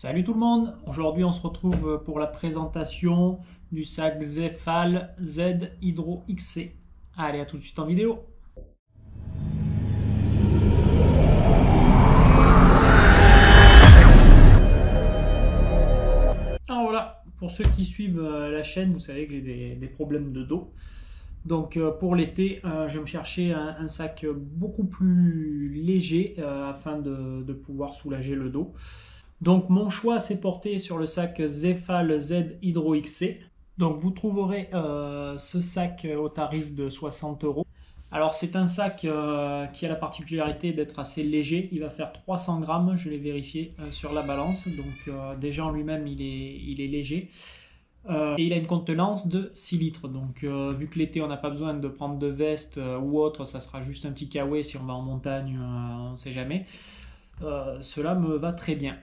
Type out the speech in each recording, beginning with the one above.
Salut tout le monde, aujourd'hui on se retrouve pour la présentation du sac Zefal Z Hydro XC. Allez, à tout de suite en vidéo. Alors voilà, pour ceux qui suivent la chaîne, vous savez que j'ai des problèmes de dos. Donc pour l'été, je vais me chercher un sac beaucoup plus léger afin de pouvoir soulager le dos. Donc mon choix s'est porté sur le sac Zefal Z Hydro XC. Donc vous trouverez ce sac au tarif de 60 €. Alors c'est un sac qui a la particularité d'être assez léger. Il va faire 300 grammes, je l'ai vérifié sur la balance. Donc déjà en lui-même il est léger. Et il a une contenance de 6 litres. Donc vu que l'été on n'a pas besoin de prendre de veste ou autre, ça sera juste un petit kawaii si on va en montagne, on ne sait jamais. Cela me va très bien.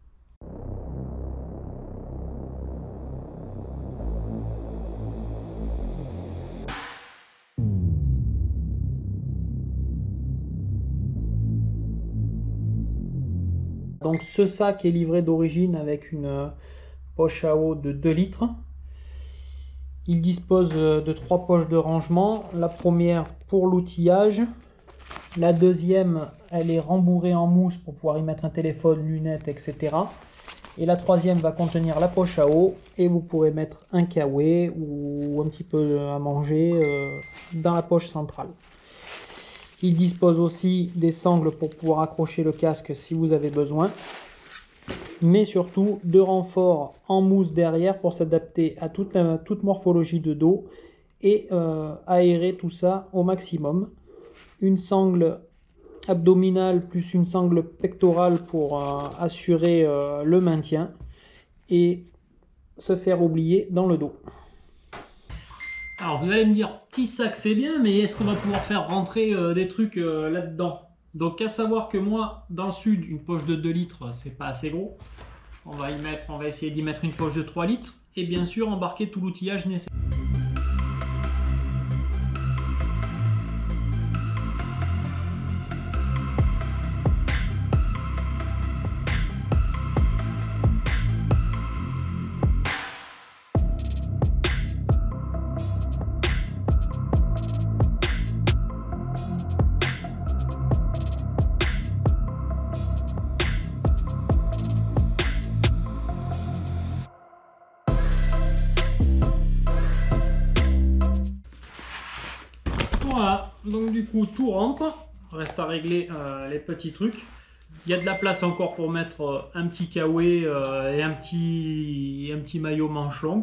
Donc ce sac est livré d'origine avec une poche à eau de 2 litres. Il dispose de 3 poches de rangement. La première pour l'outillage. La deuxième, elle est rembourrée en mousse pour pouvoir y mettre un téléphone, lunettes, etc. Et la troisième va contenir la poche à eau et vous pourrez mettre un kawaii ou un petit peu à manger dans la poche centrale. Il dispose aussi des sangles pour pouvoir accrocher le casque si vous avez besoin. Mais surtout de renforts en mousse derrière pour s'adapter à toute morphologie de dos et aérer tout ça au maximum. Une sangle abdominale plus une sangle pectorale pour assurer le maintien et se faire oublier dans le dos. Alors vous allez me dire, petit sac c'est bien, mais est-ce qu'on va pouvoir faire rentrer des trucs là-dedans? Donc à savoir que moi, dans le sud, une poche de 2 litres, c'est pas assez gros. On va essayer d'y mettre une poche de 3 litres et bien sûr embarquer tout l'outillage nécessaire. Voilà, donc du coup tout rentre, reste à régler les petits trucs. Il y a de la place encore pour mettre un petit kawaii et un petit maillot manche longue.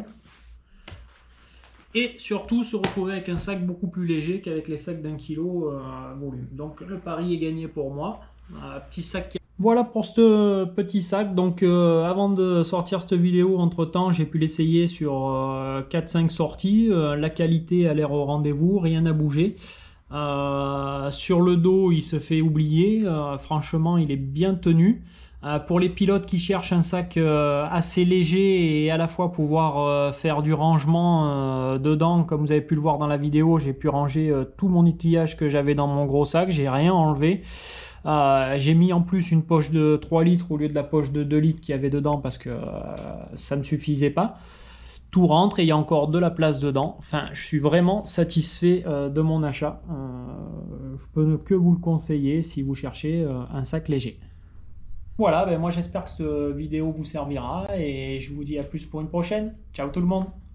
Et surtout se retrouver avec un sac beaucoup plus léger qu'avec les sacs d'1 kg volume. Donc le pari est gagné pour moi. Petit sac qui... Voilà pour ce petit sac. Donc avant de sortir cette vidéo, entre temps j'ai pu l'essayer sur 4-5 sorties. La qualité a l'air au rendez-vous, rien n'a bougé. Sur le dos il se fait oublier, franchement il est bien tenu. Pour les pilotes qui cherchent un sac assez léger et à la fois pouvoir faire du rangement dedans, comme vous avez pu le voir dans la vidéo, j'ai pu ranger tout mon outillage que j'avais dans mon gros sac, j'ai rien enlevé. J'ai mis en plus une poche de 3 litres au lieu de la poche de 2 litres qu'il y avait dedans parce que ça ne me suffisait pas. Tout rentre et il y a encore de la place dedans. Enfin, je suis vraiment satisfait de mon achat. Je peux que vous le conseiller si vous cherchez un sac léger. Voilà, ben moi j'espère que cette vidéo vous servira et je vous dis à plus pour une prochaine. Ciao tout le monde!